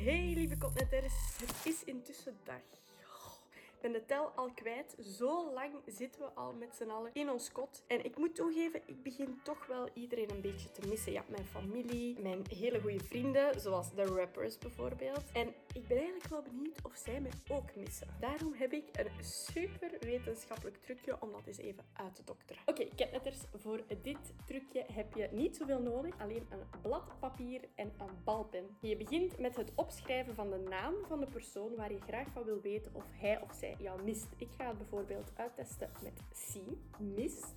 Hey lieve kotnetters, het is intussen dag. Ik ben de tel al kwijt. Zo lang zitten we al met z'n allen in ons kot. En ik moet toegeven, ik begin toch wel iedereen een beetje te missen. Ja, mijn familie, mijn hele goede vrienden, zoals de rappers bijvoorbeeld. En ik ben eigenlijk wel benieuwd of zij mij ook missen. Daarom heb ik een super wetenschappelijk trucje om dat eens even uit te dokteren. Oké, kotnetters, voor dit trucje heb je niet zoveel nodig. Alleen een blad papier en een balpen. Je begint met het opschrijven van de naam van de persoon waar je graag van wil weten of hij of zij jou mist. Ik ga het bijvoorbeeld uittesten met C. Mist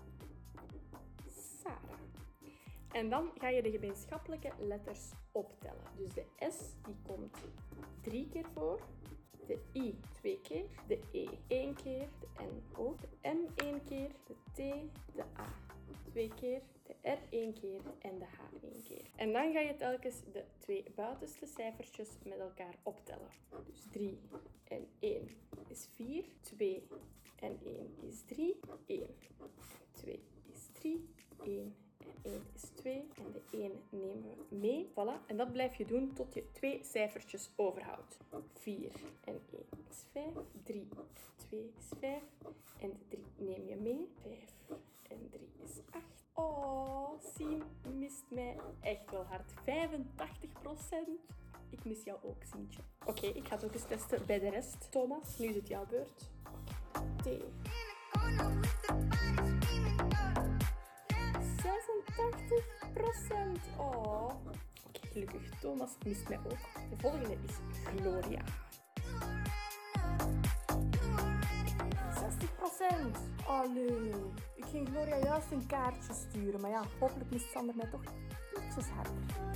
Sarah. En dan ga je de gemeenschappelijke letters optellen. Dus de S die komt 3 keer voor, de I 2 keer, de E 1 keer, de N ook, de M 1 keer, de T, de A 2 keer, de R 1 keer en de H 1 keer. En dan ga je telkens de 2 buitenste cijfertjes met elkaar optellen. Dus 3 en 1 is 4, 2 en 1 is 3, 1 en 2 is 3, 1 en 1 is 2 en de 1 nemen we mee. Voilà. En dat blijf je doen tot je 2 cijfertjes overhoudt. 4 en 1 is 5, 3 en 2 is 5 en de 3 neem je mee. 5 en 3 is 8. Oh, Sien mist mij echt wel hard. 85%. Ik mis jou ook, Sientje. Oké, ik ga het ook eens testen bij de rest. Thomas, nu is het jouw beurt. T. 86%. Oh. Oké, gelukkig. Thomas mist mij ook. De volgende is Gloria. 60%. Allee. Ik ging Gloria juist een kaartje sturen. Maar ja, hopelijk mist Sander mij toch ietsjes harder.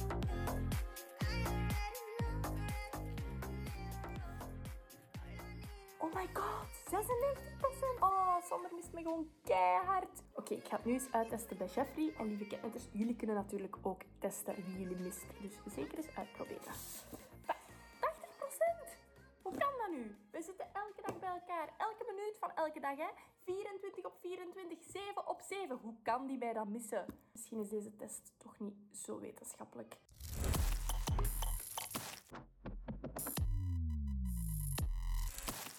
Oh my god, 96%. Oh, Sander mist me gewoon keihard. Oké, ik ga het nu eens uittesten bij Jeffrey. En lieve kotnetters, jullie kunnen natuurlijk ook testen wie jullie mist. Dus zeker eens uitproberen. 80%? Hoe kan dat nu? We zitten elke dag bij elkaar. Elke minuut van elke dag, hè? 24 op 24, 7 op 7. Hoe kan die mij dan missen? Misschien is deze test toch niet zo wetenschappelijk.